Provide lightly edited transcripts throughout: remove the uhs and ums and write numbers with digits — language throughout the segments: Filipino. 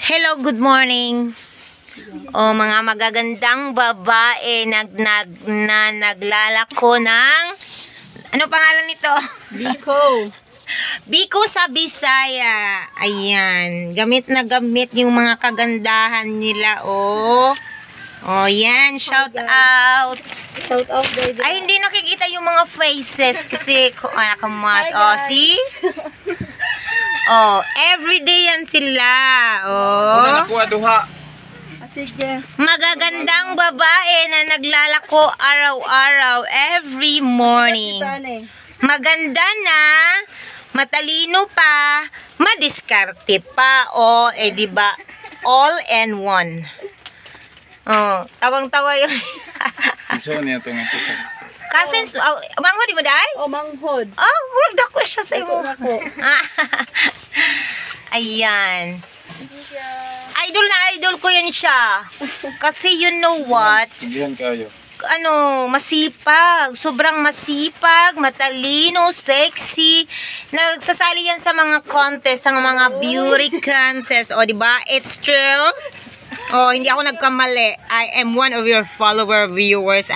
Hello, good morning. O mga magagandang babae naglalako ng ano pangalan nito? Biko. Biko sa Bisaya. Ayan, gamit na gamit yung mga kagandahan nila. Oh, yan, shout out. Shout out baby. Ay, hindi nakikita yung mga faces kasi kamas. Oh, see? Oh, everyday yan sila. Oh. Nakuha duha. Sige. Magagandang babae na naglalako araw-araw every morning. Maganda na, matalino pa, madiskarte pa. Oh, di ba? All in one. Oh, tawang-tawa yun. Iso niya itong ito. Cousins, manghod mo day? Oh, manghod. Oh, murag dako siya sa imo. Ako. Ayan. Idol na idol ko yan siya. Kasi you know what? Diyan kayo. Masipag. Sobrang masipag, matalino, sexy. Nagsasali yan sa mga contest, sa mga beauty contest. O, diba? It's true. Oh, hindi ako nagkamali. I am one of your follower viewers.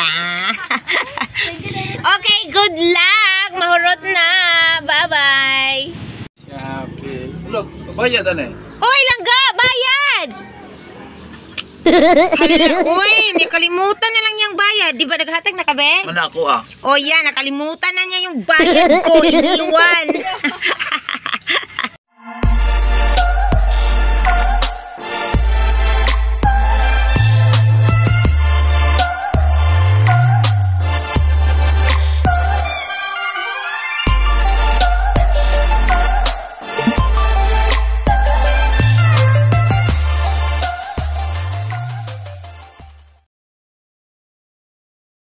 Okay, good luck. Mahurot na. Bye-bye. Happy. Look, bayad na eh. Hoy, langga! Bayad! Uy, hindi kalimutan na lang yung bayad. Di ba naghatag na kabe? Mana ako ah. O yan, nakalimutan na niya yung bayad ko. Iniwan.